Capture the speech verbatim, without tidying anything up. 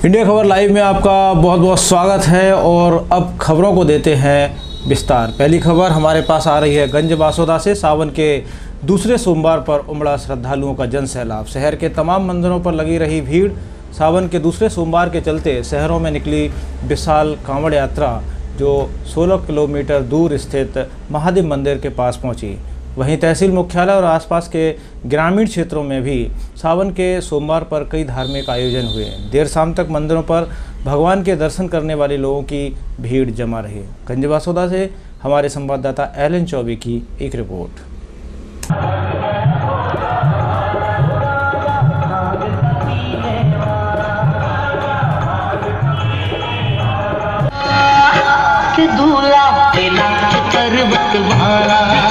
India खबर live में आपका बहुत बहुत स्वागत है। और अब खबरों को देते हैं विस्तार। पहली खबर हमारे पास आ रही है गंज बासोदा से। सावन के दूसरे सोमवार पर उमड़ा श्रद्धालुओं का जन सैलाब। शहर के तमाम मंदिरों पर लगी रही भीड़। सावन के दूसरे सोमवार के चलते शहरों में निकली विशाल कांवड़ यात्रा जो सोलह किलोमीटर दूर स्थित महादेव मंदिर के पास पहुंची। वहीं तहसील मुख्यालय और आसपास के ग्रामीण क्षेत्रों में भी सावन के सोमवार पर कई धार्मिक आयोजन हुए। देर शाम तक मंदिरों पर भगवान के दर्शन करने वाले लोगों की भीड़ जमा रही। गंज बासोदा से हमारे संवाददाता एलन चौबे की एक रिपोर्ट। दूल्हा पर्वत वाला